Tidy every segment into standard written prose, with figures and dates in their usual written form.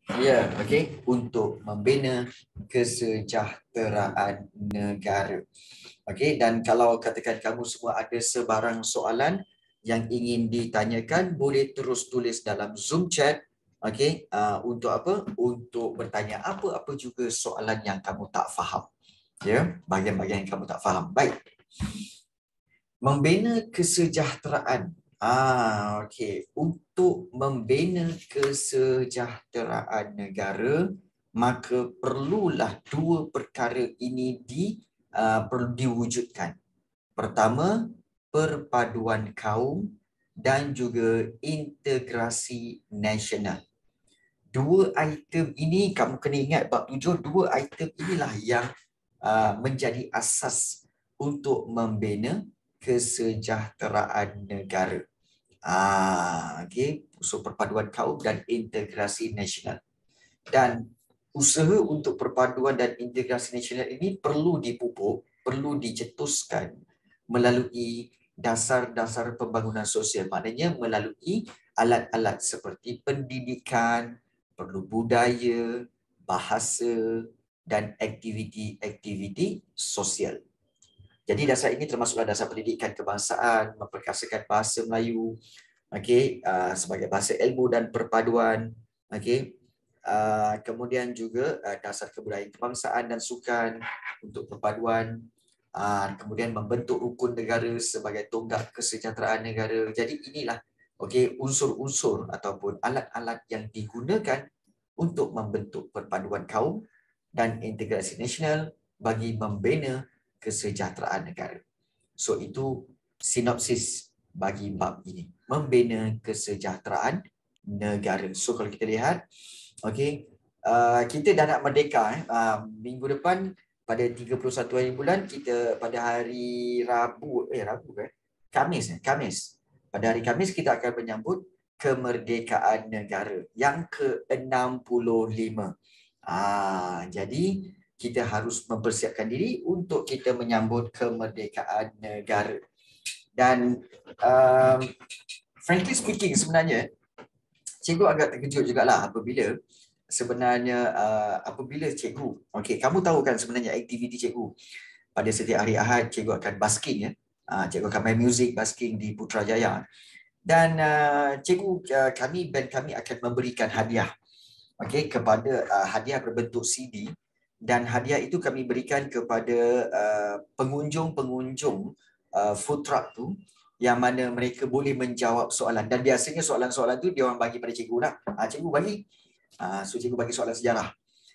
Ya, okey, untuk membina kesejahteraan negara. Okey, dan kalau katakan kamu semua ada sebarang soalan yang ingin ditanyakan, boleh terus tulis dalam Zoom chat. Okey, untuk apa? Untuk bertanya apa-apa juga soalan yang kamu tak faham. Ya, bahagian-bahagian yang kamu tak faham. Baik. Membina kesejahteraan. Okey. Untuk membina kesejahteraan negara, maka perlulah dua perkara ini perlu diwujudkan. Pertama, perpaduan kaum dan juga integrasi nasional. Dua item ini, kamu kena ingat bab 7, dua item inilah yang menjadi asas untuk membina kesejahteraan negara. Okay. Usul perpaduan kaum dan integrasi nasional. Dan usaha untuk perpaduan dan integrasi nasional ini perlu dipupuk, perlu dicetuskan melalui dasar-dasar pembangunan sosial. Maknanya melalui alat-alat seperti pendidikan, perlu budaya, bahasa dan aktiviti-aktiviti sosial. Jadi dasar ini termasuklah dasar pendidikan kebangsaan, memperkasakan bahasa Melayu, sebagai bahasa ilmu dan perpaduan, kemudian juga dasar kebudayaan kebangsaan dan sukan untuk perpaduan, kemudian membentuk rukun negara sebagai tonggak kesejahteraan negara. Jadi inilah unsur-unsur ataupun alat-alat yang digunakan untuk membentuk perpaduan kaum dan integrasi nasional bagi membina kesejahteraan negara. So itu sinopsis bagi bab ini, membina kesejahteraan negara. So kalau kita lihat, kita dah nak merdeka. Minggu depan pada 31 hari bulan, kita pada hari Rabu, Khamis. Pada hari Khamis kita akan menyambut kemerdekaan negara yang ke-65. Jadi kita harus mempersiapkan diri untuk kita menyambut kemerdekaan negara. Dan frankly speaking, sebenarnya cikgu agak terkejut jugalah apabila cikgu, kamu tahu kan sebenarnya aktiviti cikgu pada setiap hari Ahad, cikgu akan basking, ya. Cikgu akan main muzik basking di Putrajaya. Dan band kami akan memberikan hadiah, kepada hadiah berbentuk CD, dan hadiah itu kami berikan kepada pengunjung-pengunjung food truck tu, yang mana mereka boleh menjawab soalan. Dan biasanya soalan-soalan tu dia orang bagi pada cikgu lah. Cikgu bagi. So cikgu bagi soalan sejarah.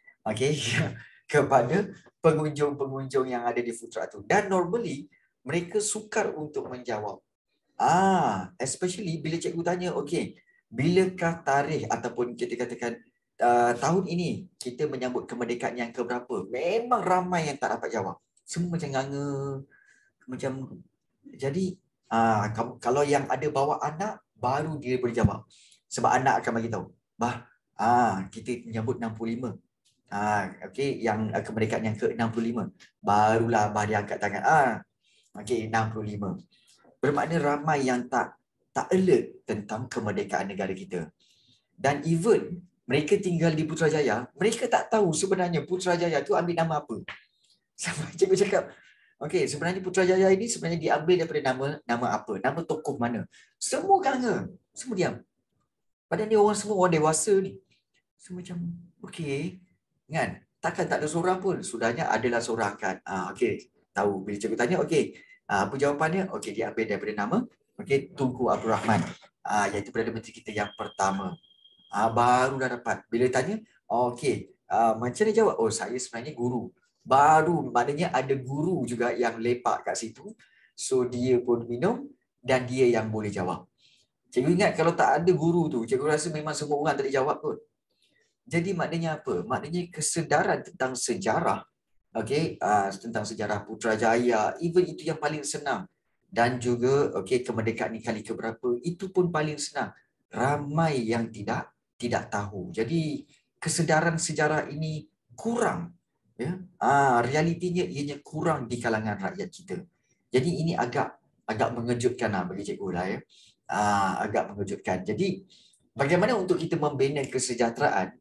Kepada pengunjung-pengunjung yang ada di food truck tu. Dan normally mereka sukar untuk menjawab. Especially bila cikgu tanya, bilakah tarikh ataupun kita katakan tahun ini kita menyambut kemerdekaan yang keberapa? Memang ramai yang tak dapat jawab. Semua macam nganga, macam jadi kalau yang ada bawa anak, baru dia boleh jawab. Sebab anak akan bagi tahu, bah, kita menyambut 65. Yang kemerdekaan yang ke-65. Barulah abah dia angkat tangan. 65. Bermakna ramai yang tak alert tentang kemerdekaan negara kita. Dan even mereka tinggal di Putrajaya, mereka tak tahu sebenarnya Putrajaya tu ambil nama apa. Sampai cikgu cakap, sebenarnya Putrajaya ini sebenarnya diambil daripada nama apa? Nama tokoh mana? Semua kanga, semua diam. Padahal ni semua orang dewasa ni. Semua macam, kan? Takkan tak ada seorang pun. Sudahnya adalah seorang kan. Tahu. Bila cikgu tanya, apa jawapannya? Diambil daripada nama, Tunku Abdul Rahman. Iaitu Perdana Menteri kita yang pertama. Baru dah dapat. Bila tanya, macam mana jawab? Saya sebenarnya guru. Baru, maknanya ada guru juga yang lepak kat situ. So, dia pun minum dan dia yang boleh jawab. Cikgu ingat kalau tak ada guru tu, cikgu rasa memang semua orang tak boleh jawab pun. Jadi maknanya apa? Maknanya kesedaran tentang sejarah, tentang sejarah Putrajaya, even itu yang paling senang. Dan juga kemerdekaan ni kali keberapa, itu pun paling senang. Ramai yang tidak tahu. Jadi kesedaran sejarah ini kurang, ya. Realitinya ianya kurang di kalangan rakyat kita. Jadi ini agak mengejutkan bagi cikgu lah, ya. Agak mengejutkan. Jadi bagaimana untuk kita membina kesejahteraan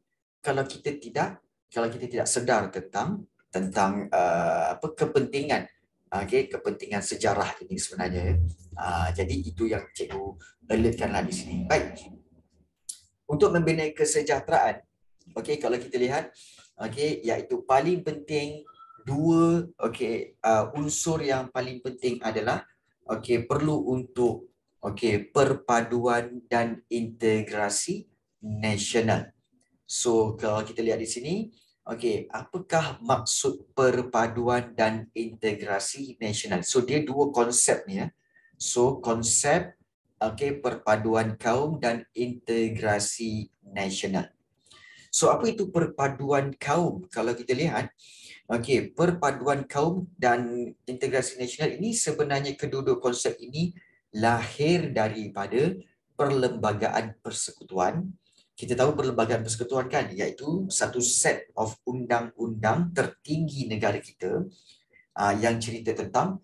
kalau kita tidak sedar tentang kepentingan, kepentingan sejarah ini sebenarnya. Jadi itu yang cikgu alertkanlah di sini. Baik. Untuk membina kesejahteraan, kalau kita lihat, iaitu paling penting dua unsur yang paling penting adalah perlu untuk perpaduan dan integrasi nasional. So kalau kita lihat di sini, apakah maksud perpaduan dan integrasi nasional? So dia dua konsep ni ya. So konsep perpaduan kaum dan integrasi nasional. So apa itu perpaduan kaum? Kalau kita lihat, perpaduan kaum dan integrasi nasional ini sebenarnya kedua-dua konsep ini lahir daripada Perlembagaan Persekutuan. Kita tahu Perlembagaan Persekutuan kan, iaitu satu set of undang-undang tertinggi negara kita yang cerita tentang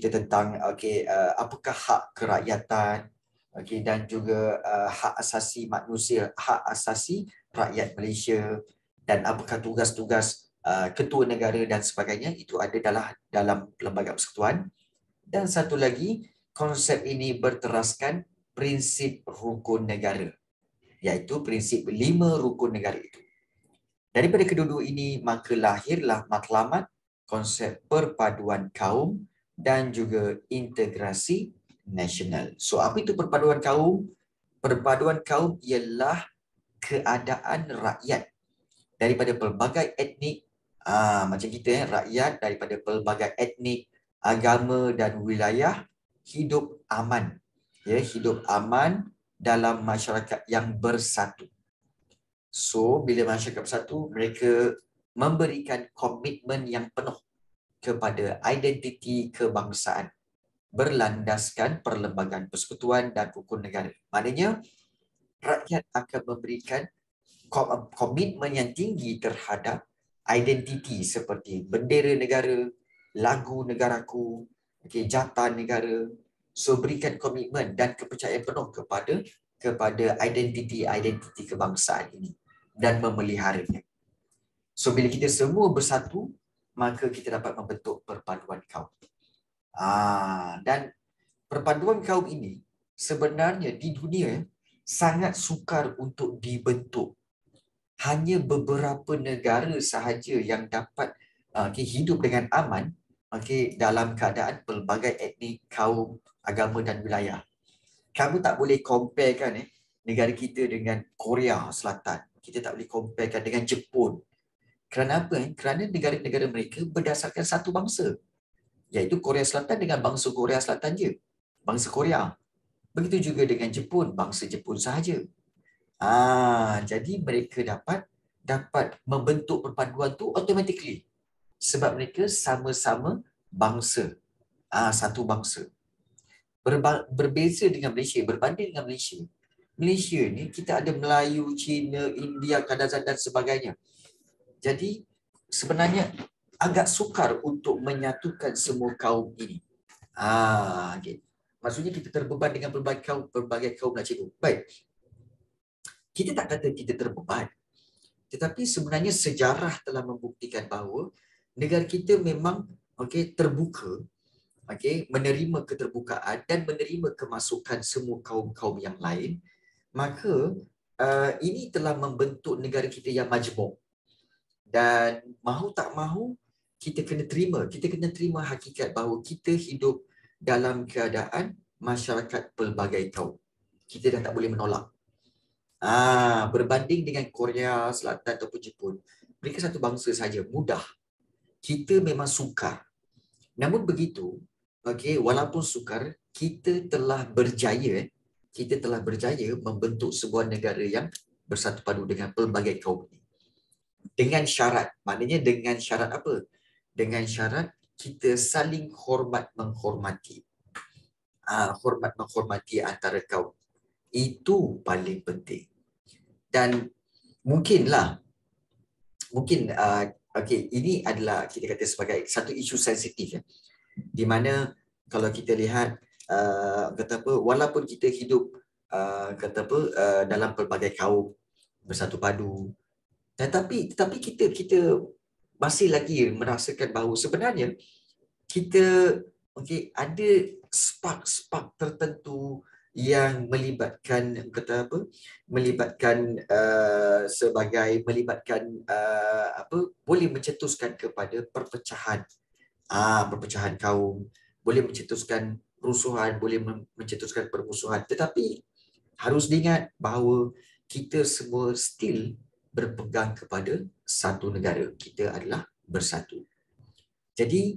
apakah hak kerakyatan, dan juga hak asasi manusia, hak asasi rakyat Malaysia, dan apakah tugas-tugas ketua negara dan sebagainya, itu ada dalam Perlembagaan Persekutuan. Dan satu lagi, konsep ini berteraskan prinsip rukun negara, iaitu prinsip 5 rukun negara itu. Daripada kedua-dua ini, maka lahirlah matlamat konsep perpaduan kaum dan juga integrasi nasional. So, apa itu perpaduan kaum? Perpaduan kaum ialah keadaan rakyat daripada pelbagai etnik, macam kita rakyat daripada pelbagai etnik, agama dan wilayah hidup aman. Hidup aman dalam masyarakat yang bersatu. So, bila masyarakat bersatu, mereka memberikan komitmen yang penuh kepada identiti kebangsaan berlandaskan Perlembagaan Persekutuan dan rukun negara. Maknanya, rakyat akan memberikan komitmen yang tinggi terhadap identiti seperti bendera negara, lagu negaraku, jatan negara. So, berikan komitmen dan kepercayaan penuh kepada identiti kebangsaan ini dan memeliharanya. So, bila kita semua bersatu, maka kita dapat membentuk perpaduan kaum. Dan perpaduan kaum ini sebenarnya di dunia sangat sukar untuk dibentuk. Hanya beberapa negara sahaja yang dapat hidup dengan aman dalam keadaan pelbagai etnik, kaum, agama dan wilayah. Kamu tak boleh comparekan negara kita dengan Korea Selatan. Kita tak boleh comparekan dengan Jepun. Kerana apa? Kerana negara-negara mereka berdasarkan satu bangsa, iaitu Korea Selatan dengan bangsa Korea Selatan je, bangsa Korea. Begitu juga dengan Jepun, bangsa Jepun sahaja. Jadi mereka dapat membentuk perpaduan tu automatically sebab mereka sama-sama bangsa, satu bangsa. Berbeza dengan Malaysia, berbanding dengan Malaysia. Malaysia ni kita ada Melayu, Cina, India, Kadazan dan sebagainya. Jadi sebenarnya agak sukar untuk menyatukan semua kaum ini. Maksudnya kita terbeban dengan pelbagai kaum lah cikgu. Baik. Kita tak kata kita terbeban. Tetapi sebenarnya sejarah telah membuktikan bahawa negara kita memang terbuka, menerima keterbukaan dan menerima kemasukan semua kaum-kaum yang lain. Maka ini telah membentuk negara kita yang majmuk. Dan mahu tak mahu kita kena terima hakikat bahawa kita hidup dalam keadaan masyarakat pelbagai kaum. Kita dah tak boleh menolak. Berbanding dengan Korea Selatan ataupun Jepun, mereka satu bangsa saja, mudah. Kita memang sukar. Namun begitu, walaupun sukar, kita telah berjaya membentuk sebuah negara yang bersatu padu dengan pelbagai kaum ini. Dengan syarat, maknanya dengan syarat apa? Dengan syarat kita saling hormat menghormati. Hormat menghormati antara kaum. Itu paling penting. Dan mungkin ini adalah kita kata sebagai satu isu sensitif di mana kalau kita lihat walaupun kita hidup dalam pelbagai kaum bersatu padu, Tetapi kita masih lagi merasakan bahawa sebenarnya kita ada spark tertentu yang melibatkan kata apa melibatkan boleh mencetuskan kepada perpecahan perpecahan kaum, boleh mencetuskan rusuhan, boleh mencetuskan permusuhan, tetapi harus diingat bahawa kita semua still berpegang kepada satu negara. Kita adalah bersatu. Jadi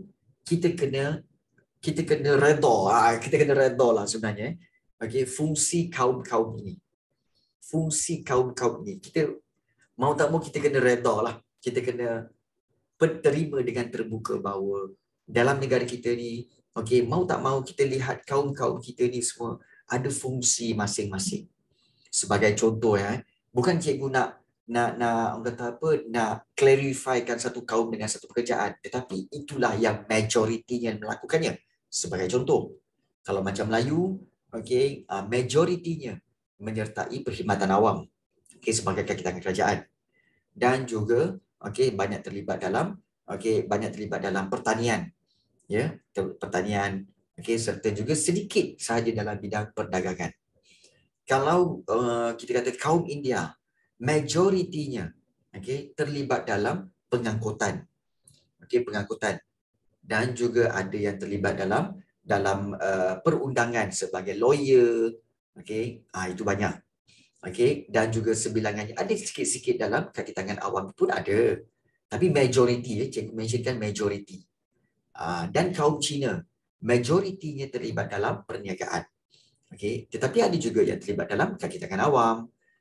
kita kena redha. Kita kena redha lah sebenarnya. Fungsi kaum-kaum ini. Fungsi kaum-kaum ini. Kita mau tak mau kita kena redha lah. Kita kena terima dengan terbuka bahawa dalam negara kita ni, mau tak mau kita lihat kaum-kaum kita ni semua ada fungsi masing-masing. Sebagai contoh bukan cikgu nak orang kata apa, nak clarifikan satu kaum dengan satu pekerjaan, tetapi itulah yang majoritinya melakukannya. Sebagai contoh, kalau macam Melayu, majoritinya menyertai perkhidmatan awam, sebagai kaki tangan kerajaan, dan juga banyak terlibat dalam pertanian, pertanian, serta juga sedikit sahaja dalam bidang perdagangan. Kalau kita kata kaum India, majoritinya terlibat dalam pengangkutan, pengangkutan, dan juga ada yang terlibat dalam perundangan sebagai lawyer, itu banyak. Dan juga sebilangannya ada sikit-sikit dalam kaki tangan awam pun ada. Tapi majoriti, cikgu mentionkan majoriti. Dan kaum Cina, majoritinya terlibat dalam perniagaan. Tetapi ada juga yang terlibat dalam kaki tangan awam.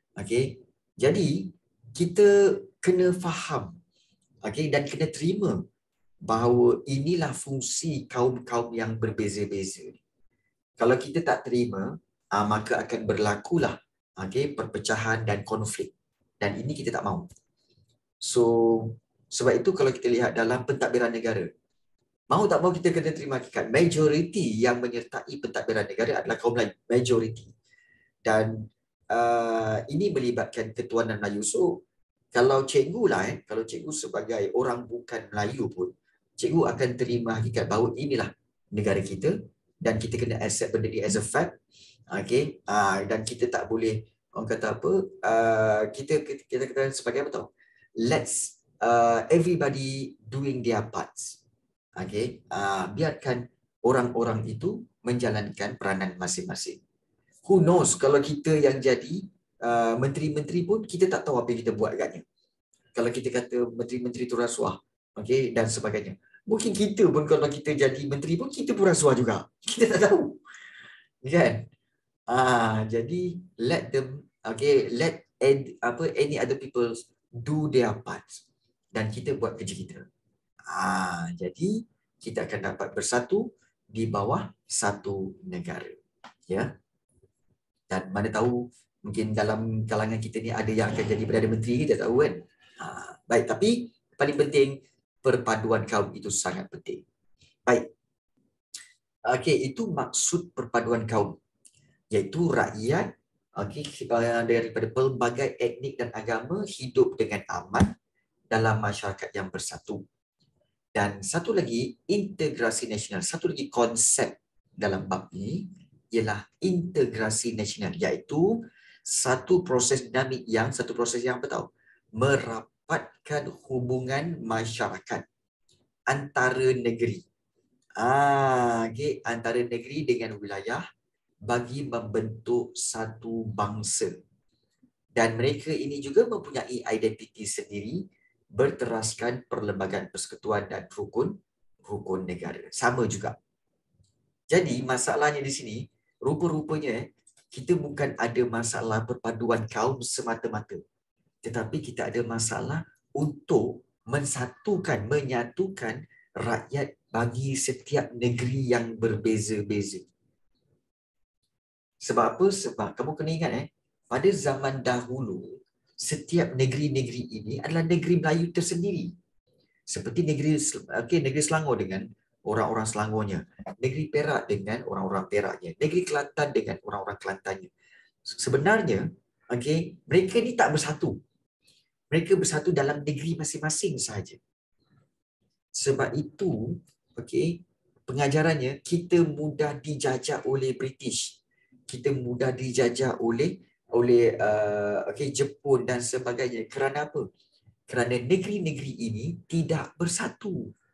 Jadi kita kena faham, dan kena terima bahawa inilah fungsi kaum-kaum yang berbeza-beza. Kalau kita tak terima, maka akan berlakulah perpecahan dan konflik. Dan ini kita tak mahu. So, sebab itu kalau kita lihat dalam pentadbiran negara, mau tak mau kita kena terima hakikat. Majoriti yang menyertai pentadbiran negara adalah kaum Melayu. Majoriti. Dan ini melibatkan ketuanan Melayu. So, kalau cikgu lah, kalau cikgu sebagai orang bukan Melayu pun, cikgu akan terima hakikat bahawa inilah negara kita dan kita kena accept benda ni as a fact. Dan kita tak boleh, orang kata apa, kita kata sebagai apa tahu? Let's everybody doing their parts. Biarkan orang-orang itu menjalankan peranan masing-masing. Who knows, kalau kita yang jadi menteri-menteri pun kita tak tahu apa yang kita buat agaknya. Kalau kita kata menteri-menteri itu rasuah, dan sebagainya. Mungkin kita pun kalau kita jadi menteri pun kita pun rasuah juga. Kita tak tahu. Kan? Jadi let them, let any other people do their parts dan kita buat kerja kita. Jadi kita akan dapat bersatu di bawah satu negara. Ya. Dan mana tahu mungkin dalam kalangan kita ni ada yang akan jadi Perdana Menteri, kita tahu kan. Baik, tapi paling penting perpaduan kaum itu sangat penting. Baik. Itu maksud perpaduan kaum, iaitu rakyat daripada pelbagai etnik dan agama hidup dengan aman dalam masyarakat yang bersatu. Dan satu lagi, integrasi nasional. Satu lagi konsep dalam bab ini ialah integrasi nasional, iaitu satu proses dinamik satu proses yang apa tahu? Merapatkan hubungan masyarakat antara negeri. Antara negeri dengan wilayah bagi membentuk satu bangsa. Dan mereka ini juga mempunyai identiti sendiri berteraskan perlembagaan persekutuan dan rukun negara. Sama juga. Jadi masalahnya di sini, rupa-rupanya kita bukan ada masalah perpaduan kaum semata-mata. Tetapi kita ada masalah untuk menyatukan rakyat bagi setiap negeri yang berbeza-beza. Sebab apa? Sebab kamu kena ingat pada zaman dahulu, setiap negeri-negeri ini adalah negeri Melayu tersendiri. Seperti negeri Selangor dengan orang-orang Selangornya, negeri Perak dengan orang-orang Peraknya, negeri Kelantan dengan orang-orang Kelantannya. Sebenarnya, mereka ni tak bersatu. Mereka bersatu dalam negeri masing-masing sahaja. Sebab itu, okey, pengajarannya kita mudah dijajah oleh British. Kita mudah dijajah oleh Jepun dan sebagainya. Kerana apa? Kerana negeri-negeri ini tidak bersatu.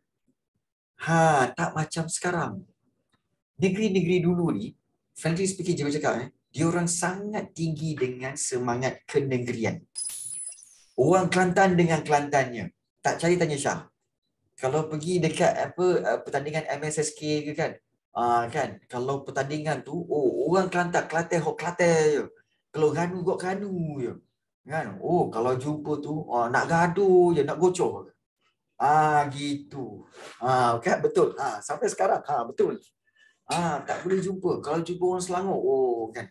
Tak macam sekarang. Negeri-negeri dulu ni, frankly speaking, cikgu cakap, dia orang sangat tinggi dengan semangat kenegerian. Orang Kelantan dengan Kelantannya. Tak cari tanya Syah. Kalau pergi dekat pertandingan MSSK ke kan, kan kalau pertandingan tu, orang Kelantan, Kelantan hok Kelantan je. Kalau Ganu kok Ganu je. Kan? Kalau jumpa tu nak gaduh je, nak gocor. Gitu. Kan betul. Sampai sekarang betul. Tak boleh jumpa. Kalau jumpa orang Selangor, kan.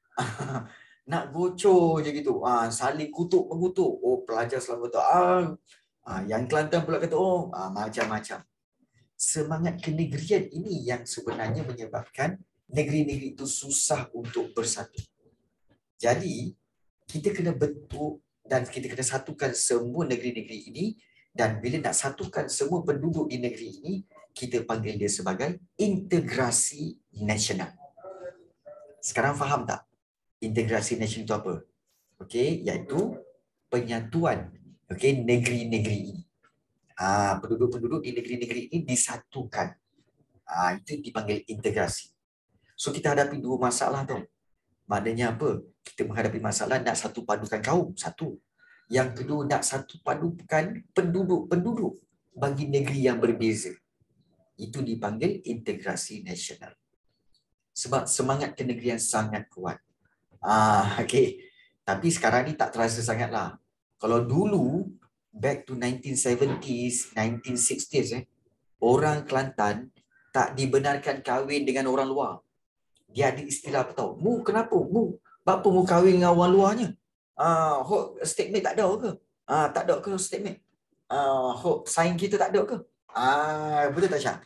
Nak gocor je gitu. Saling kutuk mengutuk. Pelajar Selangor tu. Yang Kelantan pula kata, macam-macam. Semangat kenegerian ini yang sebenarnya menyebabkan negeri-negeri itu susah untuk bersatu. Jadi, kita kena bentuk dan kita kena satukan semua negeri-negeri ini, dan bila nak satukan semua penduduk di negeri ini, kita panggil dia sebagai integrasi nasional. Sekarang faham tak? Integrasi nasional itu apa? Okey, iaitu penyatuan negeri-negeri ini. Penduduk-penduduk di negeri-negeri ini disatukan. Itu dipanggil integrasi. So kita hadapi dua masalah tu. Maknanya apa? Kita menghadapi masalah nak satu padukan kaum, satu. Yang kedua nak satu padukan penduduk-penduduk bagi negeri yang berbeza. Itu dipanggil integrasi nasional. Sebab semangat kenegerian sangat kuat. Okey. Tapi sekarang ni tak terasa sangatlah. Kalau dulu back to 1970s, 1960s orang Kelantan tak dibenarkan kahwin dengan orang luar. Dia ada istilah apa tahu? Mu kenapa? Bapa mu kahwin dengan orang luarnya? Statement tak ada ke? Tak ada ke statement? Sign kita tak ada ke? Betul tak Syah?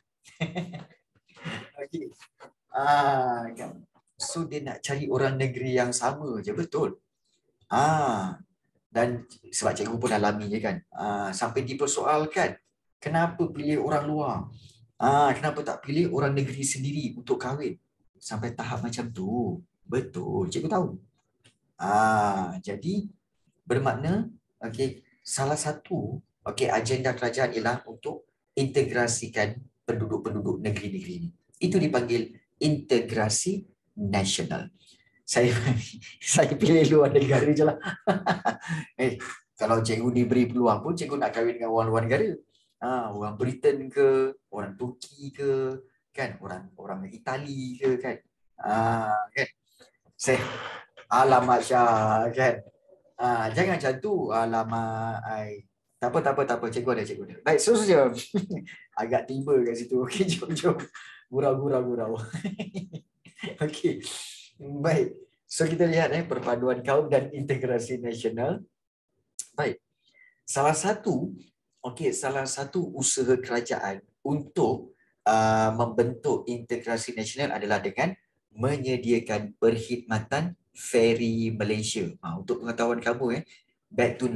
Okey. Kan. So dia nak cari orang negeri yang sama je, betul. Dan sebab cikgu pun alami je kan. Sampai dipersoalkan, kenapa pilih orang luar? Kenapa tak pilih orang negeri sendiri untuk kahwin? Sampai tahap macam tu. Betul, cikgu tahu. Jadi bermakna salah satu agenda kerajaan ialah untuk integrasikan penduduk-penduduk negeri-negeri ini. Itu dipanggil integrasi nasional. Saya pilih luar negara je lah. Kalau cikgu diberi peluang pun, cikgu nak kahwin dengan orang luar negara. Orang Britain ke, orang Turki ke, kan, orang Itali ke, kan. Kan. Alamak Syah, kan. Jangan macam tu. Alamak. Tak apa. Cikgu ada. Baik, seterusnya. Agak tiba kat situ. Okey, jom. Gurau. Okey. Baik. So kita lihat perpaduan kaum dan integrasi nasional. Baik. Salah satu usaha kerajaan untuk membentuk integrasi nasional adalah dengan menyediakan perkhidmatan feri Malaysia. Untuk pengetahuan kamu back to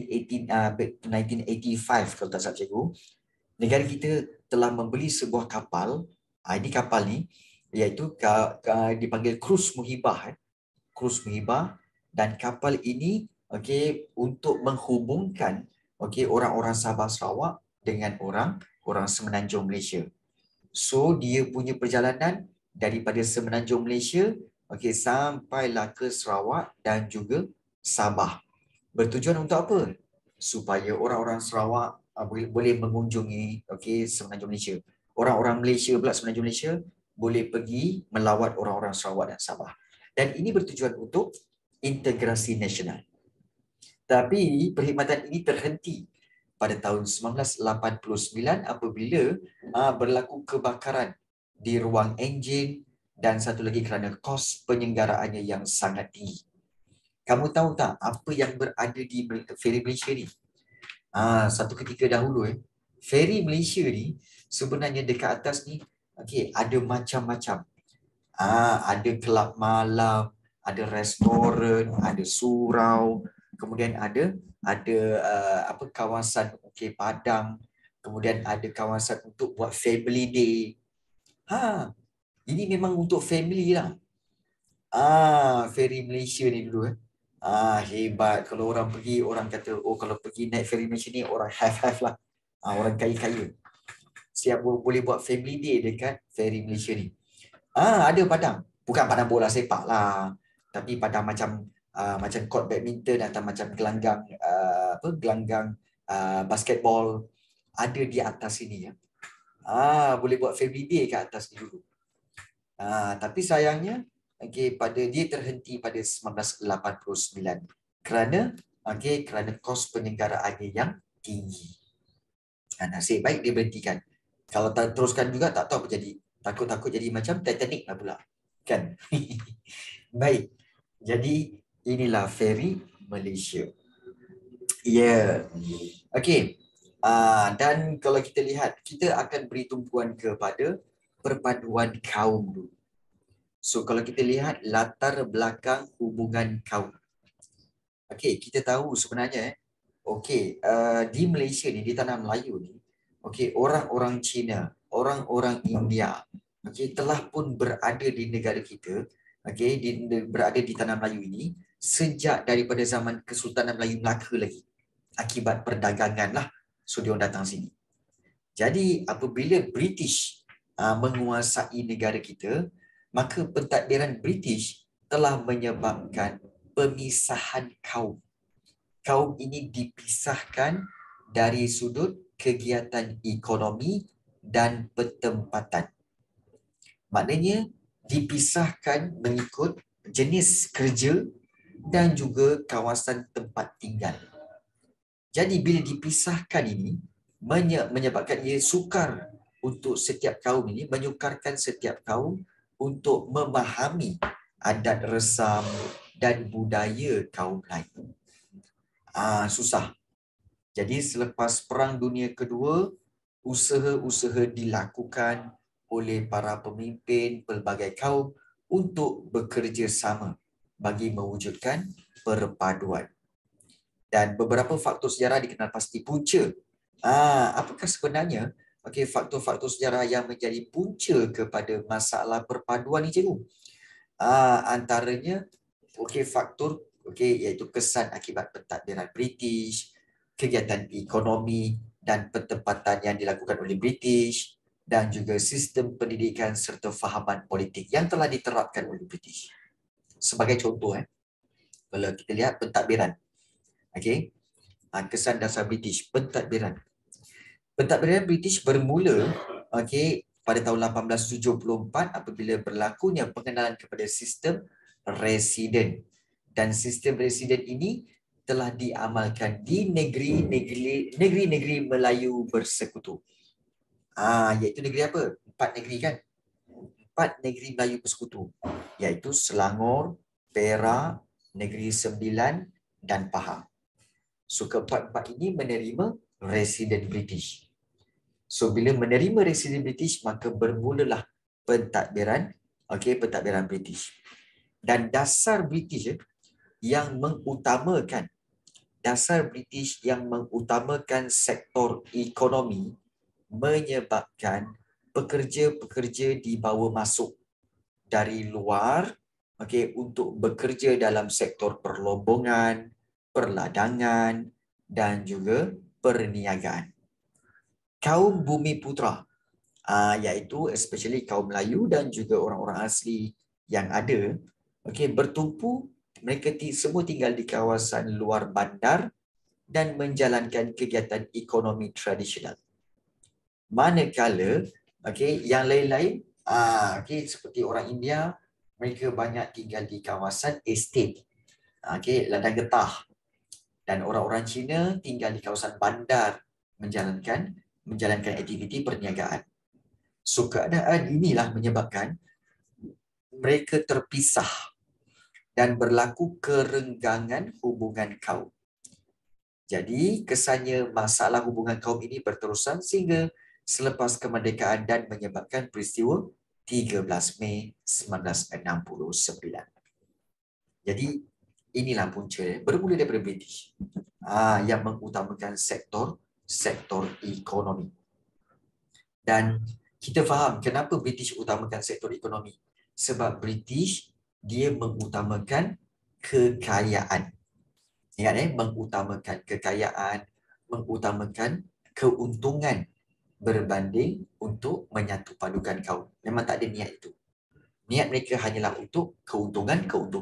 1985 kalau tak salah cikgu, negara kita telah membeli sebuah kapal. Ini kapal ni iaitu dipanggil Krus Muhibah. Krus Muhibah, dan kapal ini untuk menghubungkan orang-orang Sabah Sarawak dengan orang Semenanjung Malaysia. So dia punya perjalanan daripada Semenanjung Malaysia sampailah ke Sarawak dan juga Sabah. Bertujuan untuk apa? Supaya orang-orang Sarawak boleh mengunjungi Semenanjung Malaysia. Orang-orang Malaysia pula Semenanjung Malaysia boleh pergi melawat orang-orang Sarawak dan Sabah. Dan ini bertujuan untuk integrasi nasional. Tapi perkhidmatan ini terhenti pada tahun 1989 apabila berlaku kebakaran di ruang enjin, dan satu lagi kerana kos penyenggaraannya yang sangat tinggi. Kamu tahu tak apa yang berada di feri Malaysia ni? Satu ketika dahulu feri Malaysia ni sebenarnya dekat atas ni ada macam-macam. Ada kelab malam, ada restoran, ada surau, kemudian ada apa kawasan padang, kemudian ada kawasan untuk buat family day. Ini memang untuk family lah. Ferry Malaysia ni dulu hebat. Kalau orang pergi, orang kata, oh kalau pergi naik ferry Malaysia ni orang have lah. Orang kaya-kaya. Siap boleh buat family day dekat ferry Malaysia ni. Ada padang. Bukan padang bola sepak lah. Tapi padang macam court badminton atau macam gelanggang gelanggang basketball ada di atas sini ya. Boleh buat family day kat atas ni dulu. Tapi sayangnya dia terhenti pada 1989 kerana kos penyelenggaraannya yang tinggi. Nasib baik dia berhentikan. Kalau tak teruskan juga tak tahu apa jadi. Takut-takut jadi macam Titanic lah pula. Kan? Baik. Jadi inilah ferry Malaysia. Ya. Okey. Dan kalau kita lihat, kita akan beri tumpuan kepada perpaduan kaum dulu. So kalau kita lihat latar belakang hubungan kaum. Okey, kita tahu sebenarnya di Malaysia ni, di tanah Melayu ni, orang-orang Cina, orang-orang India, telah pun berada di negara kita, berada di tanah Melayu ini sejak daripada zaman Kesultanan Melayu Melaka lagi. Akibat perdagangan lah, so dia orang datang sini. Jadi apabila British menguasai negara kita, maka pentadbiran British telah menyebabkan pemisahan kaum. Kaum ini dipisahkan dari sudut kegiatan ekonomi dan pertempatan. Maknanya dipisahkan mengikut jenis kerja dan juga kawasan tempat tinggal. Jadi bila dipisahkan ini, menyebabkan ia sukar untuk setiap kaum ini, menyukarkan setiap kaum untuk memahami adat resam dan budaya kaum lain. Susah. Jadi selepas Perang Dunia Kedua, usaha-usaha dilakukan oleh para pemimpin pelbagai kaum untuk bekerja sama bagi mewujudkan perpaduan. Dan beberapa faktor sejarah dikenal pasti punca. Apakah sebenarnya faktor-faktor sejarah yang menjadi punca kepada masalah perpaduan ni, cikgu? Antaranya faktor iaitu kesan akibat pentadbiran British, kegiatan ekonomi dan pertempatan yang dilakukan oleh British, dan juga sistem pendidikan serta fahaman politik yang telah diterapkan oleh British. Sebagai contoh, kalau kita lihat pentadbiran, kesan dasar British, pentadbiran. Pentadbiran British bermula pada tahun 1874 apabila berlakunya pengenalan kepada sistem residen. Dan sistem residen ini telah diamalkan di negeri-negeri Melayu bersekutu. Iaitu negeri apa? 4 negeri kan? 4 negeri Melayu bersekutu. Iaitu Selangor, Perak, Negeri Sembilan dan Pahang. So keempat-empat ini menerima residen British. So bila menerima residen British, maka bermulalah pentadbiran pentadbiran British. Dan dasar British yang mengutamakan sektor ekonomi menyebabkan pekerja-pekerja dibawa masuk dari luar untuk bekerja dalam sektor perlombongan, perladangan dan juga perniagaan. Kaum Bumiputera, iaitu especially kaum Melayu dan juga orang-orang asli yang ada, bertumpu. Mereka semua tinggal di kawasan luar bandar dan menjalankan kegiatan ekonomi tradisional. Manakala yang lain-lain seperti orang India, mereka banyak tinggal di kawasan estate, ladang getah, dan orang-orang Cina tinggal di kawasan bandar menjalankan aktiviti perniagaan. So keadaan inilah menyebabkan mereka terpisah dan berlaku kerenggangan hubungan kaum. Jadi kesannya masalah hubungan kaum ini berterusan sehingga selepas kemerdekaan dan menyebabkan peristiwa 13 Mei 1969. Jadi inilah punca bermula daripada British. Yang mengutamakan sektor ekonomi. Dan kita faham kenapa British utamakan sektor ekonomi. Sebab British dia mengutamakan kekayaan. Ingat mengutamakan kekayaan, mengutamakan keuntungan berbanding untuk menyatu padukan kaum. Memang tak ada niat itu. Niat mereka hanyalah untuk keuntungan.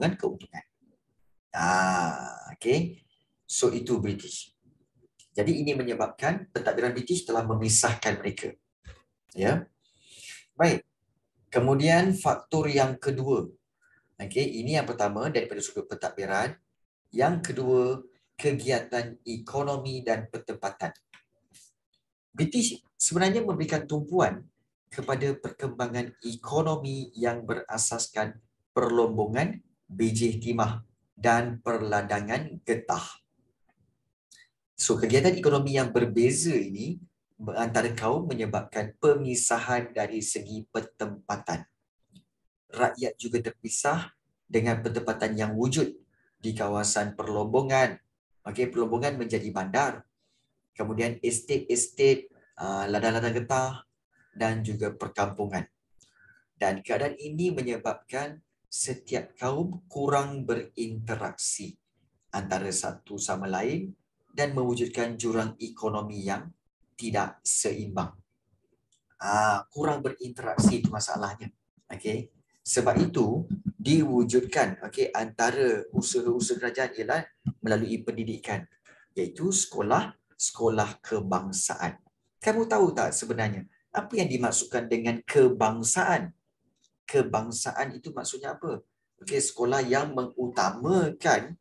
Okay. So itu British. Jadi ini menyebabkan pentadbiran British telah memisahkan mereka. Ya. Baik. Kemudian faktor yang kedua. Okay, ini yang pertama daripada sudut pentadbiran. Yang kedua, kegiatan ekonomi dan pertempatan. British sebenarnya memberikan tumpuan kepada perkembangan ekonomi yang berasaskan perlombongan bijih timah dan perladangan getah. So, kegiatan ekonomi yang berbeza ini antara kaum menyebabkan pemisahan dari segi pertempatan. Rakyat juga terpisah dengan pertempatan yang wujud di kawasan perlombongan. Okey, perlombongan menjadi bandar. Kemudian estet-estet, ladang-ladang getah dan juga perkampungan. Dan keadaan ini menyebabkan setiap kaum kurang berinteraksi antara satu sama lain dan mewujudkan jurang ekonomi yang tidak seimbang. Kurang berinteraksi itu masalahnya. Okey. Sebab itu diwujudkan antara usaha-usaha kerajaan ialah melalui pendidikan, iaitu sekolah kebangsaan. Kamu tahu tak sebenarnya apa yang dimaksudkan dengan kebangsaan? Kebangsaan itu maksudnya apa? Sekolah yang mengutamakan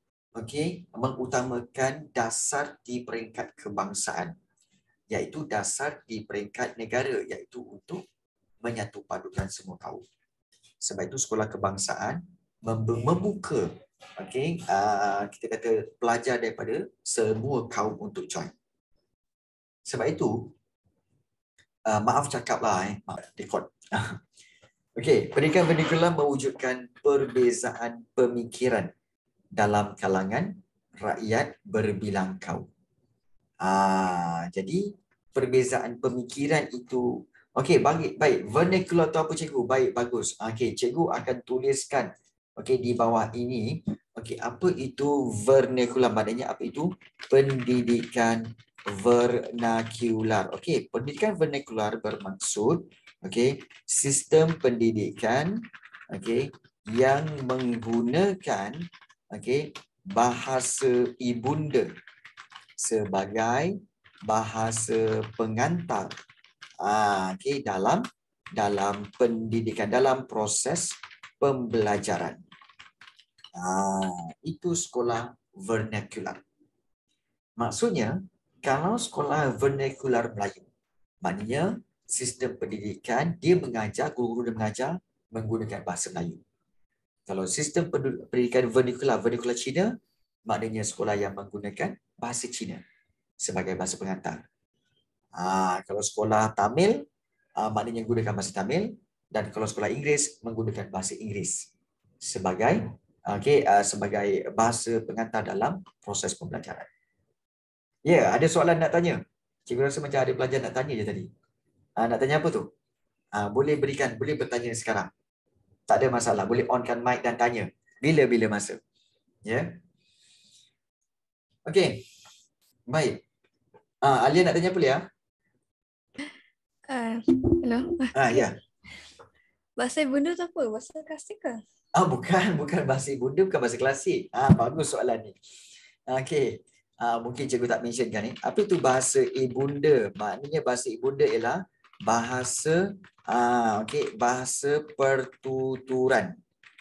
dasar di peringkat kebangsaan, iaitu dasar di peringkat negara, iaitu untuk menyatu padukan semua kaum. Sebab itu sekolah kebangsaan membuka kita kata pelajar daripada semua kaum untuk join. Sebab itu maaf cakaplah rekod. Pendidikan vernacular mewujudkan perbezaan pemikiran dalam kalangan rakyat berbilang kaum. Jadi perbezaan pemikiran itu baik. Vernacular tu apa cikgu? Baik, bagus. Cikgu akan tuliskan di bawah ini. Apa itu vernacular? Maknanya apa itu? Pendidikan vernacular. Pendidikan vernacular bermaksud sistem pendidikan yang menggunakan bahasa ibunda sebagai bahasa pengantar dalam pendidikan, dalam proses pembelajaran. Itu sekolah vernacular. Maksudnya, kalau sekolah vernacular Melayu, maknanya sistem pendidikan dia mengajar, guru-guru dia mengajar menggunakan bahasa Melayu. Kalau sistem pendidikan vernacular Cina, maknanya sekolah yang menggunakan bahasa Cina sebagai bahasa pengantar. Kalau sekolah Tamil, maknanya menggunakan bahasa Tamil, dan kalau sekolah Inggeris menggunakan bahasa Inggeris sebagai sebagai bahasa pengantar dalam proses pembelajaran. Ada soalan nak tanya? Cikgu rasa macam ada pelajar nak tanya je tadi. Nak tanya apa tu? Boleh bertanya sekarang. Tak ada masalah, boleh onkan mic dan tanya bila-bila masa. Okey. Baik. Alia nak tanya apa Lia? Hello. Ya. Bahasa ibunda tu apa? Bahasa klasik ke? Bukan bahasa ibunda, bukan bahasa klasik. Bagus soalan ni. Okey. Mungkin cikgu tak mentionkan ni. Apa itu bahasa ibunda? Maknanya bahasa ibunda ialah bahasa bahasa pertuturan.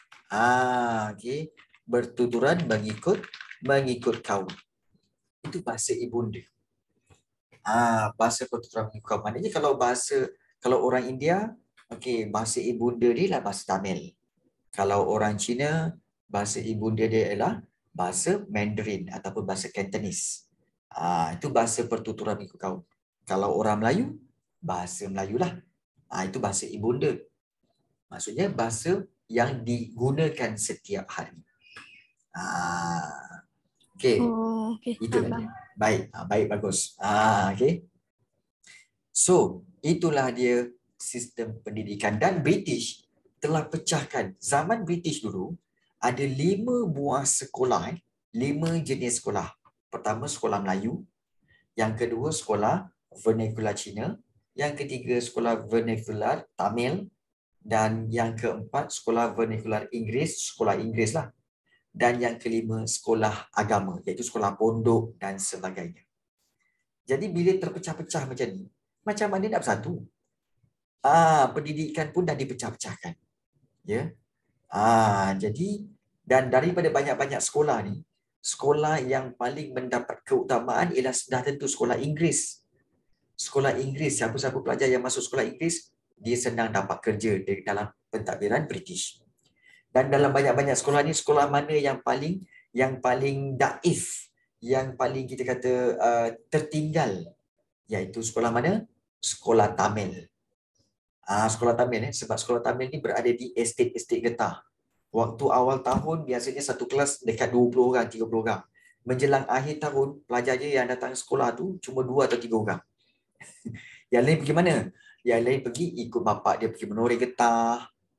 Bertuturan mengikut kaum. Itu bahasa ibunda. Bahasa pertuturan mengikut kaum. Maknanya kalau orang India, bahasa ibunda dia adalah bahasa Tamil. Kalau orang Cina, bahasa ibunda dia adalah bahasa Mandarin ataupun bahasa Cantonese. Itu bahasa pertuturan mengikut kaum. Kalau orang Melayu, bahasa Melayu lah. Itu bahasa ibunda. Maksudnya bahasa yang digunakan setiap hari. Okey. Oh, okey. Itu Faham. dia. Baik, baik, bagus. Okey. So, itulah dia sistem pendidikan. Dan British telah pecahkan. Zaman British dulu, ada 5 buah sekolah, 5 jenis sekolah. Pertama, sekolah Melayu. Yang kedua, sekolah vernacular Cina. Yang ketiga, sekolah vernacular Tamil. Dan yang keempat, sekolah vernacular Inggeris, sekolah Inggeris lah. Dan yang kelima, sekolah agama, iaitu sekolah pondok dan sebagainya. Jadi bila terpecah-pecah macam ni, macam mana nak bersatu? Pendidikan pun dah dipecah-pecahkan. Ya. Jadi dan daripada banyak-banyak sekolah ni, sekolah yang paling mendapat keutamaan ialah dah tentu sekolah Inggeris. Sekolah Inggeris, siapa-siapa pelajar yang masuk sekolah Inggeris, dia senang dapat kerja dalam pentadbiran British. Dan dalam banyak-banyak sekolah ni, sekolah mana yang paling daif, yang paling kita kata tertinggal, iaitu sekolah mana? Sekolah Tamil. Sekolah Tamil, sebab sekolah Tamil ni berada di estate getah. Waktu awal tahun biasanya satu kelas dekat 20 orang, 30 orang. Menjelang akhir tahun, pelajarnya yang datang sekolah tu cuma 2 atau 3 orang. Yang lain pergi mana? Yang lain pergi ikut bapak dia pergi menoreh getah.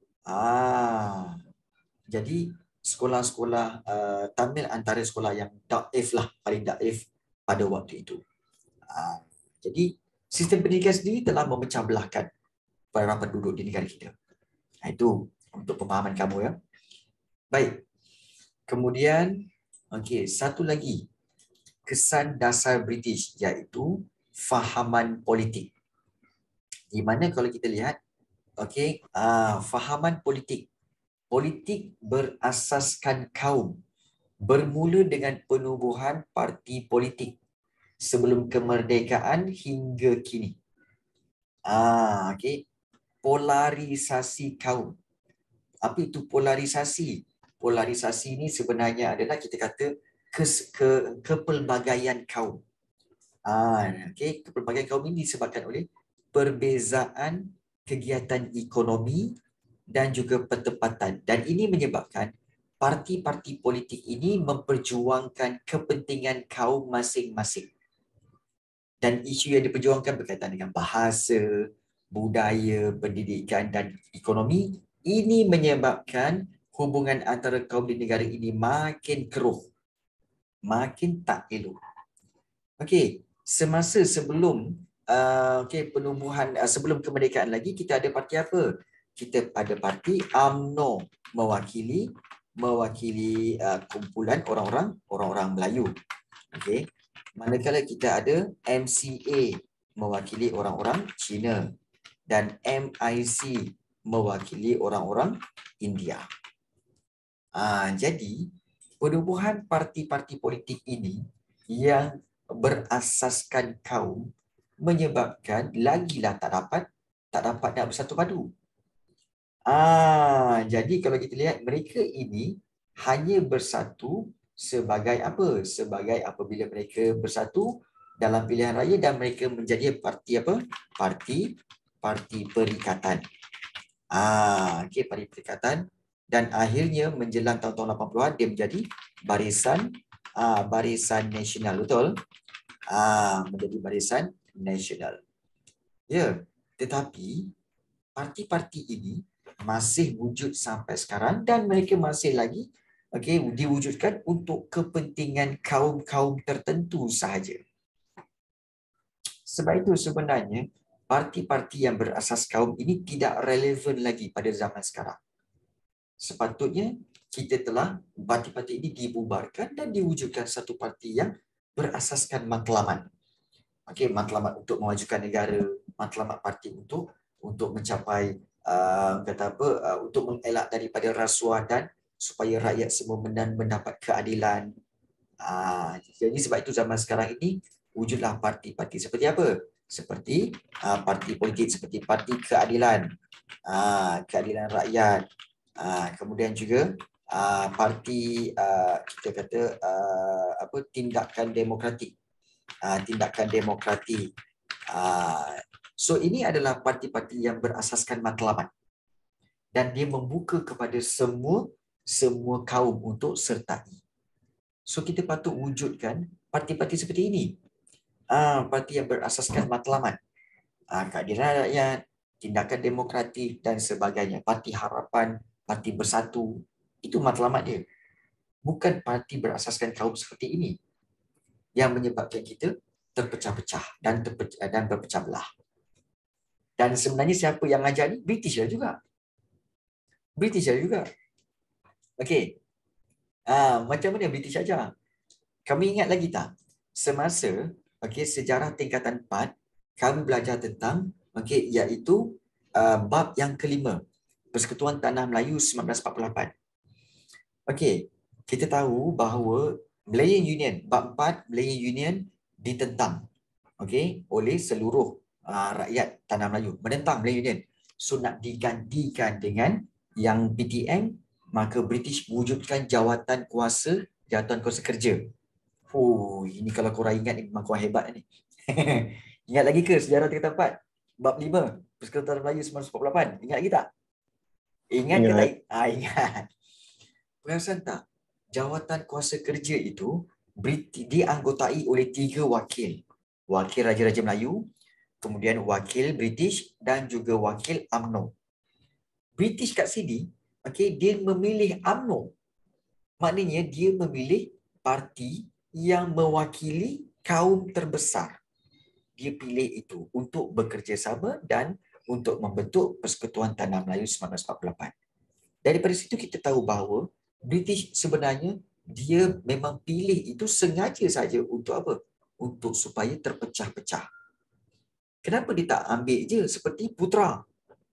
Jadi sekolah-sekolah Tamil antara sekolah yang daif lah, paling daif pada waktu itu. Jadi sistem pendidikan sendiri telah memecah belahkan para penduduk di negara kita. Itu untuk pemahaman kamu ya. Baik. Kemudian, satu lagi kesan dasar British iaitu fahaman politik. Di mana kalau kita lihat, fahaman politik. Politik berasaskan kaum. Bermula dengan penubuhan parti politik sebelum kemerdekaan hingga kini. Polarisasi kaum. Apa itu polarisasi? Polarisasi ini sebenarnya adalah kita kata kepelbagaian kaum. Kepelbagaian kaum ini disebabkan oleh perbezaan kegiatan ekonomi dan juga pertempatan. Dan ini menyebabkan parti-parti politik ini memperjuangkan kepentingan kaum masing-masing. Dan isu yang diperjuangkan berkaitan dengan bahasa, budaya, pendidikan dan ekonomi. Ini menyebabkan hubungan antara kaum di negara ini makin keruh, makin tak elok. Semasa sebelum penubuhan, sebelum kemerdekaan lagi, kita ada parti apa? Kita ada parti UMNO mewakili kumpulan orang-orang Melayu. Manakala kita ada MCA mewakili orang-orang Cina dan MIC mewakili orang-orang India. Jadi penubuhan parti-parti politik ini yang berasaskan kaum menyebabkan lagilah tak dapat nak bersatu padu. Jadi kalau kita lihat, mereka ini hanya bersatu sebagai apa? Sebagai apabila mereka bersatu dalam pilihan raya dan mereka menjadi parti apa? Parti perikatan. Parti perikatan. Dan akhirnya menjelang tahun-tahun 80-an dia menjadi barisan nasional, betul? Menjadi barisan nasional. Ya, tetapi parti-parti ini masih wujud sampai sekarang dan mereka masih lagi diwujudkan untuk kepentingan kaum-kaum tertentu sahaja. Sebab itu sebenarnya parti-parti yang berasas kaum ini tidak relevan lagi pada zaman sekarang. Sepatutnya kita telah parti-parti ini dibubarkan dan diwujudkan satu parti yang berasaskan matlamat. Matlamat untuk memajukan negara, matlamat parti untuk mencapai untuk mengelak daripada rasuah dan supaya rakyat semua mendapat keadilan. Jadi sebab itu zaman sekarang ini wujudlah parti-parti seperti apa? Seperti parti politik seperti Parti Keadilan, Keadilan Rakyat, kemudian juga parti kita kata Tindakan Demokratik, So ini adalah parti-parti yang berasaskan matlamat dan dia membuka kepada semua kaum untuk sertai. So kita patut wujudkan parti-parti seperti ini. Parti yang berasaskan matlamat, keadilan rakyat, tindakan demokratik dan sebagainya. Parti Harapan, Parti Bersatu, itu matlamat dia. Bukan parti berasaskan kaum seperti ini yang menyebabkan kita terpecah-pecah dan berpecah belah. Dan sebenarnya siapa yang ajar ni? British lah juga. British lah juga. Okey. Macam mana British ajar? Kami ingat lagi tak? Semasa sejarah tingkatan 4, kami belajar tentang iaitu bab yang kelima, Persekutuan Tanah Melayu 1948. Okey, kita tahu bahawa Malayan Union, bab 4 Malayan Union ditentang oleh seluruh rakyat Tanah Melayu, menentang Malayan Union. So nak digantikan dengan yang PTM, maka British wujudkan jawatan kuasa kerja. Ini kalau korang ingat ni memang korang hebat ni. Ingat lagi ke sejarah tingkatan 4? Bab 5, Persekutuan Melayu 1948. Ingat lagi tak? Ingat ke tak? Ingat. Perasan tak? Jawatan kuasa kerja itu dianggotai oleh 3 wakil. Wakil Raja-Raja Melayu, kemudian wakil British dan juga wakil UMNO. British kat sini, dia memilih UMNO. Maknanya dia memilih parti yang mewakili kaum terbesar. Dia pilih itu untuk bekerjasama dan untuk membentuk Persekutuan Tanah Melayu 1948. Daripada situ kita tahu bahawa British sebenarnya dia memang pilih itu sengaja saja untuk apa? Untuk supaya terpecah-pecah. Kenapa dia tak ambil je seperti Putra,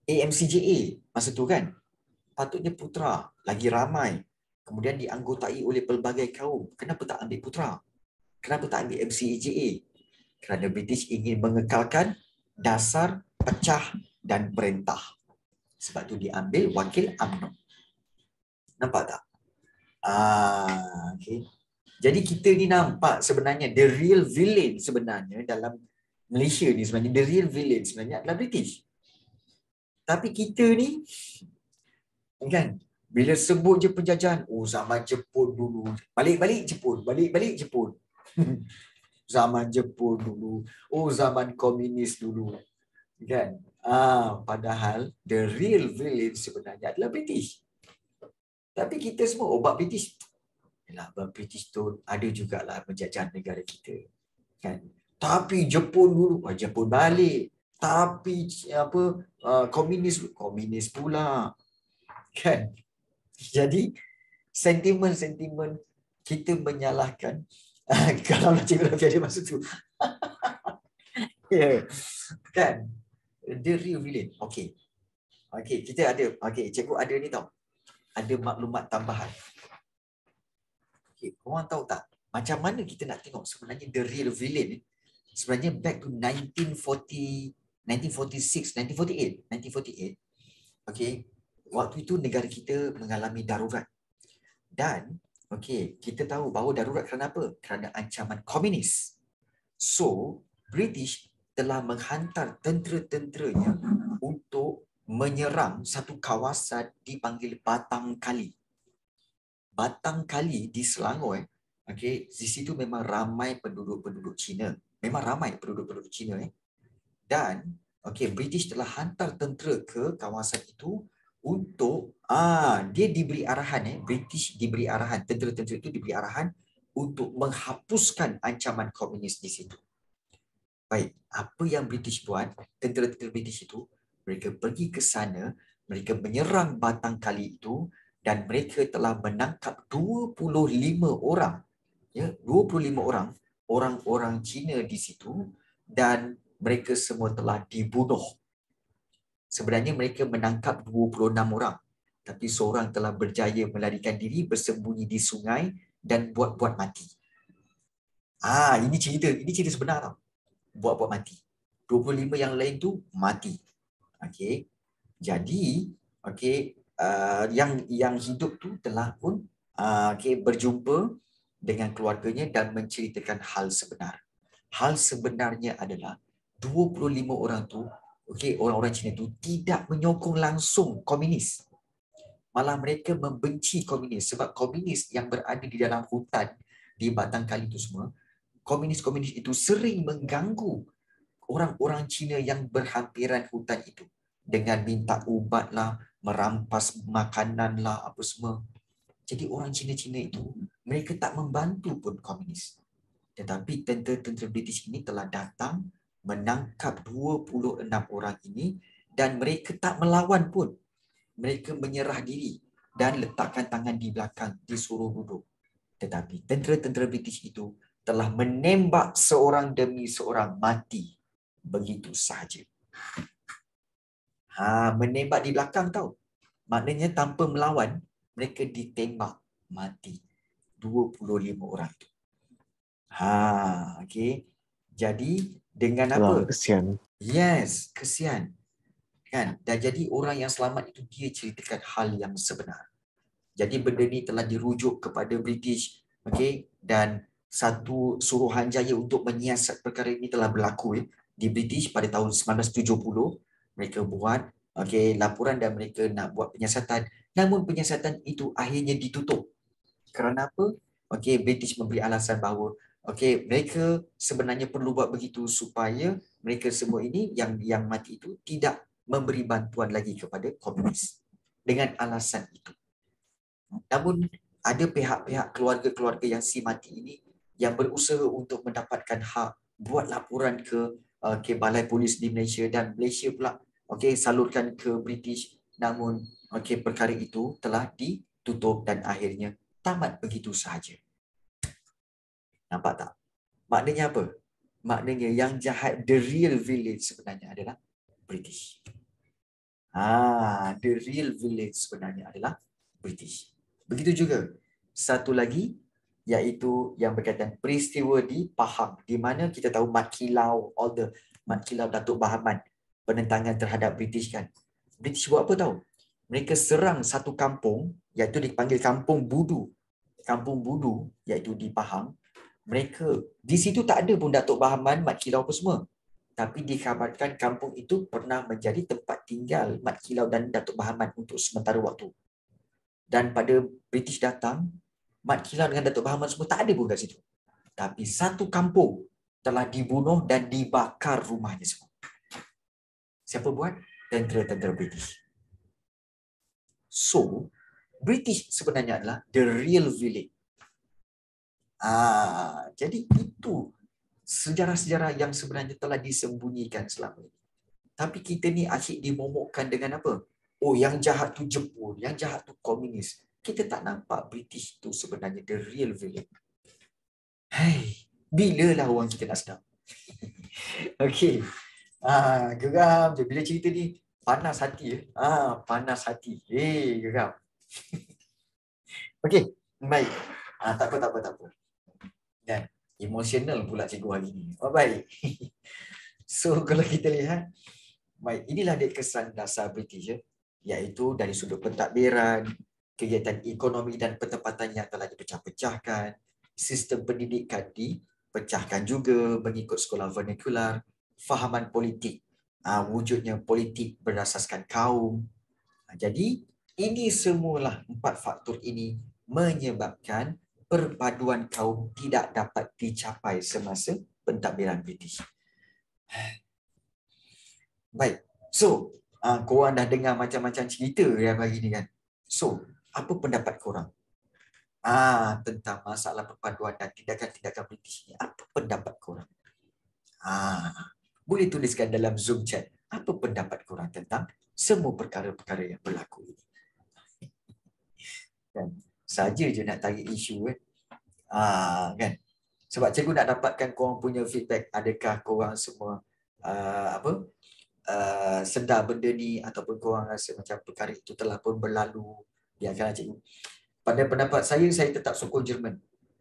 AMCJA masa tu kan? Patutnya Putra lagi ramai, kemudian dianggotai oleh pelbagai kaum. Kenapa tak ambil Putra? Kenapa tak ambil MCAJA? Kerana British ingin mengekalkan dasar pecah dan perintah. Sebab tu diambil wakil UMNO. Nampak tak? Okay. Jadi kita ni nampak sebenarnya the real villain sebenarnya dalam Malaysia ni sebenarnya the real villain sebenarnya adalah British. Tapi kita ni kan bila sebut je penjajahan, zaman Jepun dulu, balik-balik Jepun, balik-balik Jepun. Zaman Jepun dulu, zaman komunis dulu. Kan? Padahal the real villain sebenarnya adalah British. Tapi kita semua bab British. Yalah, bab British tu ada jugalah menjajah negara kita. Kan? Tapi Jepun dulu, Jepun balik. Tapi komunis pula. Kan? Jadi sentimen-sentimen kita menyalahkan kalau geografi ada masa tu. Yeah. Kan? The real villain. Okey, kita ada, cikgu ada ni tau. Ada maklumat tambahan. Korang tahu tak macam mana kita nak tengok sebenarnya the real villain ni? Sebenarnya back to 1948. Waktu itu negara kita mengalami darurat. Dan kita tahu bahawa darurat kerana apa? Kerana ancaman komunis. So, British telah menghantar tentera-tenteranya untuk menyerang satu kawasan dipanggil Batang Kali. Batang Kali di Selangor, di situ memang ramai penduduk-penduduk Cina. Memang ramai penduduk-penduduk Cina. Dan British telah hantar tentera ke kawasan itu untuk dia diberi arahan, British diberi arahan, tentera-tentera itu diberi arahan untuk menghapuskan ancaman komunis di situ. Baik, apa yang British buat? Tentera-tentera British itu, mereka pergi ke sana, mereka menyerang Batang Kali itu dan mereka telah menangkap 25 orang. 25 orang, orang-orang Cina di situ dan mereka semua telah dibunuh. Sebenarnya mereka menangkap 26 orang. Tapi seorang telah berjaya melarikan diri, bersembunyi di sungai dan buat-buat mati. Ini cerita sebenar tau. Buat-buat mati. 25 yang lain tu mati. Jadi, yang hidup tu telah pun berjumpa dengan keluarganya dan menceritakan hal sebenar. Hal sebenarnya adalah 25 orang tu, orang-orang Cina tu tidak menyokong langsung komunis. Malah mereka membenci komunis sebab komunis yang berada di dalam hutan di Batang Kali itu semua, komunis-komunis itu sering mengganggu orang-orang Cina yang berhampiran hutan itu dengan minta ubat lah, merampas makanan lah, apa semua. Jadi orang Cina-Cina itu, mereka tak membantu pun komunis. Tetapi tentera-tentera British ini telah datang menangkap 26 orang ini dan mereka tak melawan pun. Mereka menyerah diri dan letakkan tangan di belakang, disuruh duduk. Tetapi tentera-tentera British itu telah menembak seorang demi seorang mati. Begitu sahaja. Menembak di belakang tau. Maknanya tanpa melawan, mereka ditembak mati. 25 orang itu. Okay. Jadi dengan apa? Kesian. Yes, kesian. Kan? Dan jadi orang yang selamat itu dia ceritakan hal yang sebenar. Jadi benda ni telah dirujuk kepada British, okay? Dan satu suruhanjaya untuk menyiasat perkara ini telah berlaku di British pada tahun 1970. Mereka buat laporan dan mereka nak buat penyiasatan. Namun penyiasatan itu akhirnya ditutup. Kerana apa? British memberi alasan bahawa mereka sebenarnya perlu buat begitu supaya mereka semua ini yang mati itu tidak memberi bantuan lagi kepada komunis. Dengan alasan itu. Namun ada pihak-pihak keluarga-keluarga yang si mati ini yang berusaha untuk mendapatkan hak, buat laporan ke Balai Polis di Malaysia, dan Malaysia pula salurkan ke British. Namun perkara itu telah ditutup dan akhirnya tamat begitu sahaja. Nampak tak? Maknanya apa? Maknanya yang jahat, the real villain sebenarnya adalah British. The real villain sebenarnya adalah British. Begitu juga satu lagi, iaitu yang berkaitan peristiwa di Pahang, di mana kita tahu Mat Kilau, Mat Kilau Datuk Bahaman, penentangan terhadap British kan. British buat apa tahu? Mereka serang satu kampung, iaitu dipanggil Kampung Budu. Kampung Budu, iaitu di Pahang. Mereka, di situ tak ada pun Datuk Bahaman, Mat Kilau apa semua. Tapi dikhabarkan kampung itu pernah menjadi tempat tinggal Mat Kilau dan Datuk Bahaman untuk sementara waktu. Dan pada British datang, Mat Kilau dengan Datuk Bahaman semua tak ada pun kat situ. Tapi satu kampung telah dibunuh dan dibakar rumahnya semua. Siapa buat? Tentera-tentera British. So, British sebenarnya adalah the real villain. Jadi itu sejarah-sejarah yang sebenarnya telah disembunyikan selama ini. Tapi kita ni asyik dimomokkan dengan apa? Oh, yang jahat tu Jepun, yang jahat tu komunis. Kita tak nampak British tu sebenarnya the real villain. Bilalah orang kita nak sedap. Okey. Geram je bila cerita ni, panas hati. Panas hati. Geram. Okey, baik. Tak apa. Dan emosional pula cikgu hari ni. Baik. So kalau kita lihat, baik, inilah dia kesan dasar British, iaitu dari sudut pentadbiran, kegiatan ekonomi dan penempatan yang telah dipecah-pecahkan, sistem pendidikan dipecahkan juga mengikut sekolah vernacular, fahaman politik, wujudnya politik berasaskan kaum. Jadi ini semualah 4 faktor ini menyebabkan perpaduan kaum tidak dapat dicapai semasa pentadbiran British. Baik, so korang dah dengar macam-macam cerita yang hari ni kan. So, apa pendapat korang? Tentang masalah perpaduan dan tindakan-tindakan British ni. Apa pendapat korang? Boleh tuliskan dalam Zoom chat. Apa pendapat korang tentang semua perkara-perkara yang berlaku ini? Kan? Saja je nak tarik isu kan. Sebab cikgu nak dapatkan korang punya feedback. Adakah korang semua sedar benda ni, ataupun korang rasa macam perkara itu telah pun berlalu? Biarkanlah cikgu. Pada pendapat saya tetap sokong Jerman.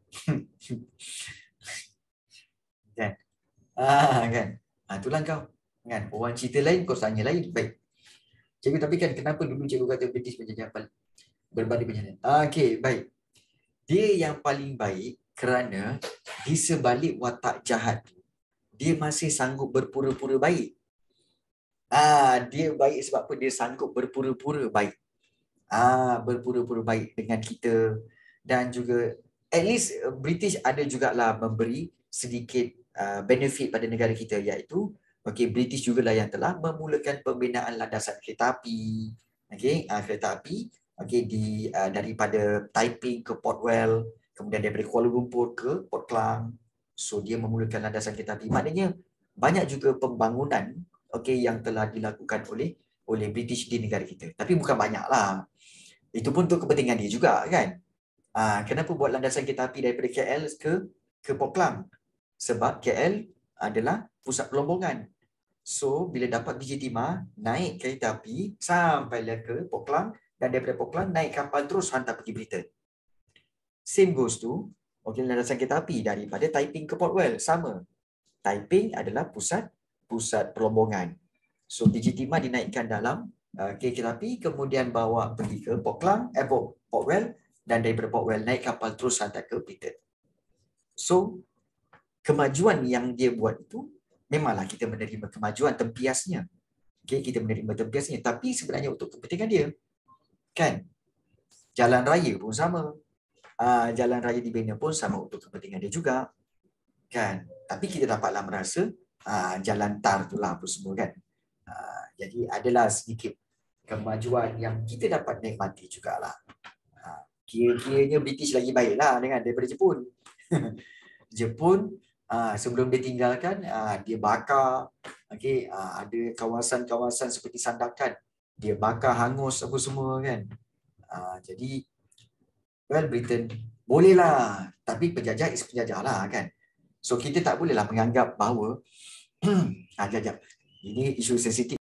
Kan? Kan? Itulah kau. Kan? Orang cerita lain, kau tanya lain. Baik. Cikgu, tapi kan kenapa dulu cikgu kata British menjadi berbanding penjajah? Okey, baik. Dia yang paling baik kerana di sebalik watak jahat tu, dia masih sanggup berpura-pura baik. Dia baik sebab apa? Dia sanggup berpura-pura baik. Berpura-pura baik dengan kita, dan juga at least British ada jugalah memberi sedikit benefit pada negara kita, iaitu British jugalah yang telah memulakan pembinaan landasan kereta api, kereta api daripada Taiping ke Port Vale, kemudian daripada Kuala Lumpur ke Port Klang. So dia memulakan landasan kereta api. Maknanya banyak juga pembangunan yang telah dilakukan oleh British di negara kita. Tapi bukan banyaklah. Itu pun untuk kepentingan dia juga kan. Kenapa buat landasan kereta api daripada KL ke Port Klang? Sebab KL adalah pusat pelombongan. So bila dapat biji timah, naik kereta api sampailah ke Port Klang, dan daripada Port Klang naik kapal terus hantar pergi Britain. Same goes to landasan kereta api daripada Taiping ke Port Vale, sama. Taiping adalah pusat pelombongan. So biji timah dinaikkan dalam kereta api, kemudian bawa pergi ke Port Klang, Port Vale, dan daripada Port Vale naik kapal terus hantar ke Britain. So kemajuan yang dia buat itu, memanglah kita menerima kemajuan tempiasnya. Kita menerima tempiasnya, tapi sebenarnya untuk kepentingan dia. Kan? Jalan raya pun sama. Jalan raya dibina pun sama untuk kepentingan dia juga. Kan? Tapi kita dapatlah merasa jalan tar itulah apa semua kan. Jadi adalah sedikit kemajuan yang kita dapat nikmati jugalah. Kira-kiranya British lagi baiklah daripada Jepun. Jepun sebelum dia tinggalkan, dia bakar, ada kawasan-kawasan seperti Sandakan, dia bakar hangus apa semua kan. Jadi Britain bolehlah, tapi penjajah is penjajah lah kan. So kita tak bolehlah menganggap bahawa jajah, ini isu sensitif